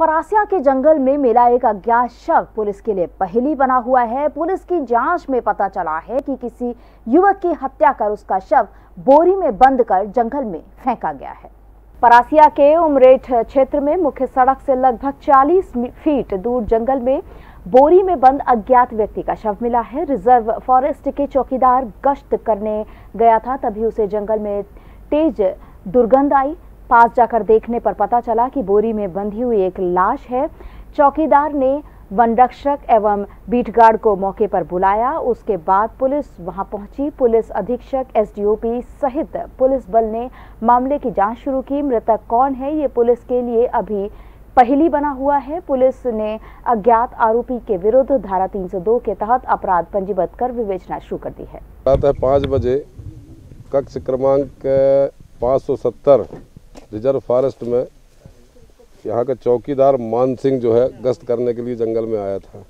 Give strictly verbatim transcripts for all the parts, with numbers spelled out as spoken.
परासिया के जंगल में मिला एक अज्ञात शव पुलिस के लिए पहेली बना हुआ है। पुलिस की जांच में पता चला है कि किसी युवक की हत्या कर उसका शव बोरी में बंद कर जंगल में फेंका गया है। परासिया के उमरेठ क्षेत्र में मुख्य सड़क से लगभग चालीस फीट दूर जंगल में बोरी में बंद अज्ञात व्यक्ति का शव मिला है। रिजर्व फॉरेस्ट के चौकीदार गश्त करने गया था, तभी उसे जंगल में तेज दुर्गंध आई। पास जाकर देखने पर पता चला कि बोरी में बंधी हुई एक लाश है। चौकीदार ने वन रक्षक एवं बीट गार्ड को मौके पर बुलाया। उसके बाद पुलिस वहां पहुंची। पुलिस अधीक्षक एसडीओपी सहित पुलिस बल ने मामले की जांच शुरू की। मृतक कौन है, ये पुलिस के लिए अभी पहेली बना हुआ है। पुलिस ने अज्ञात आरोपी के विरुद्ध धारा तीन सौ दो के तहत अपराध पंजीबद्ध कर विवेचना शुरू कर दी है। प्रातः पाँच बजे कक्ष क्रमांक पाँच सौ सत्तर रिजर्व फॉरेस्ट में यहाँ का चौकीदार मान सिंह जो है गश्त करने के लिए जंगल में आया था।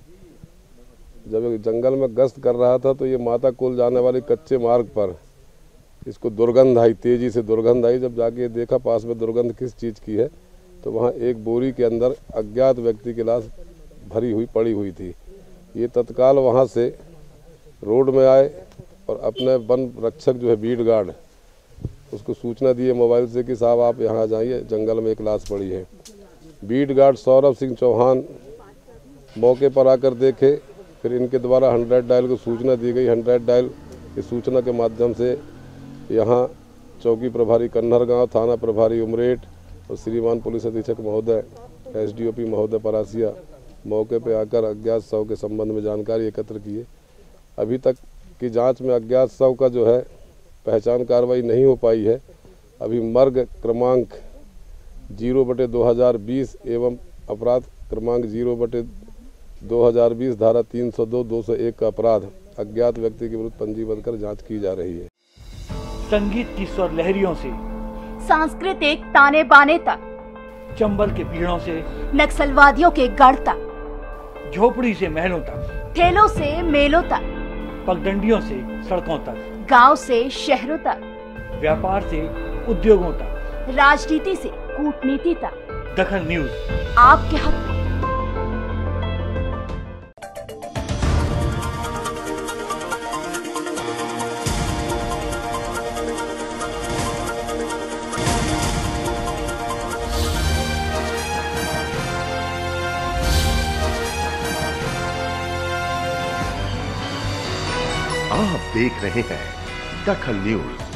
जब जंगल में गश्त कर रहा था तो ये माता कुल जाने वाली कच्चे मार्ग पर इसको दुर्गंध आई, तेजी से दुर्गंध आई। जब जाके देखा पास में दुर्गंध किस चीज़ की है तो वहाँ एक बोरी के अंदर अज्ञात व्यक्ति की लाश भरी हुई पड़ी हुई थी। ये तत्काल वहाँ से रोड में आए और अपने वन रक्षक जो है बीट गार्ड उसको सूचना दिए मोबाइल से कि साहब आप यहाँ जाइए, जंगल में एक लाश पड़ी है। बीट गार्ड सौरभ सिंह चौहान मौके पर आकर देखे, फिर इनके द्वारा हंड्रेड डायल को सूचना दी गई। हंड्रेड डायल की सूचना के माध्यम से यहाँ चौकी प्रभारी कन्नर गांव, थाना प्रभारी उमरेठ और श्रीमान पुलिस अधीक्षक महोदय, एसडीओपी महोदय परासिया मौके पर आकर अज्ञात शव के संबंध में जानकारी एकत्र किए। अभी तक की जाँच में अज्ञात शव का जो है पहचान कार्रवाई नहीं हो पाई है। अभी मर्ग क्रमांक जीरो बटे दो हज़ार बीस एवं अपराध क्रमांक जीरो बटे दो हज़ार बीस धारा तीन सौ दो दो सौ एक का अपराध अज्ञात व्यक्ति के विरुद्ध पंजीबद्ध कर जांच की जा रही है। संगीत की स्वर लहरियों से सांस्कृतिक ताने बाने तक, चंबल के पीड़ों से नक्सलवादियों के गढ़ तक, झोपड़ी से महलों तक, ठेलों से मेलों तक, पगडंडियों से सड़कों तक, गांव से शहरों तक, व्यापार से उद्योगों तक, राजनीति से कूटनीति तक, दखल न्यूज आपके हाथ में। आप देख रहे हैं दखल न्यूज।